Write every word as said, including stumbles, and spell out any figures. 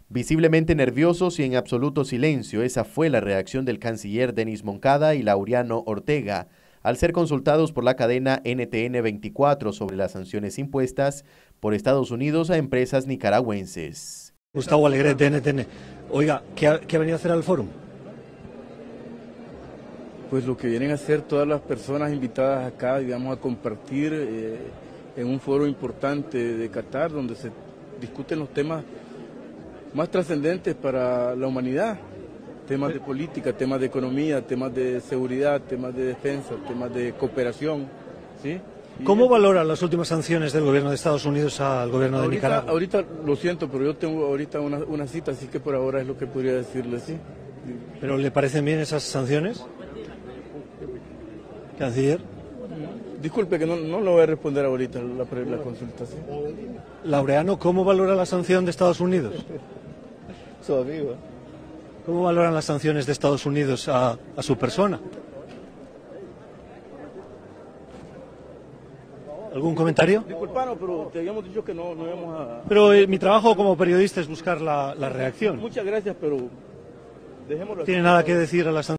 Visiblemente nerviosos y en absoluto silencio, esa fue la reacción del canciller Denis Moncada y Laureano Ortega al ser consultados por la cadena N T N veinticuatro sobre las sanciones impuestas por Estados Unidos a empresas nicaragüenses. Gustavo Alegret, de N T N. Oiga, ¿qué ha, qué ha venido a hacer al fórum? Pues lo que vienen a hacer todas las personas invitadas acá, digamos, a compartir eh, en un foro importante de Qatar, donde se discuten los temas más trascendentes para la humanidad, temas de política, temas de economía, temas de seguridad, temas de defensa, temas de cooperación, ¿sí? ¿Cómo y... valora las últimas sanciones del gobierno de Estados Unidos al gobierno ahorita, de Nicaragua? Ahorita lo siento, pero yo tengo ahorita una, una cita, así que por ahora es lo que podría decirle, ¿sí? ¿Pero le parecen bien esas sanciones, canciller? Disculpe que no, no lo voy a responder ahorita la, la consulta, ¿sí? Laureano, ¿cómo valora la sanción de Estados Unidos? Su amigo. ¿Cómo valoran las sanciones de Estados Unidos a, a su persona? ¿Algún comentario? Disculpanos, pero te habíamos dicho que no, no íbamos a... Pero eh, mi trabajo como periodista es buscar la, la reacción. Muchas gracias, pero dejémoslo. ¿Tiene nada que decir a las sanciones?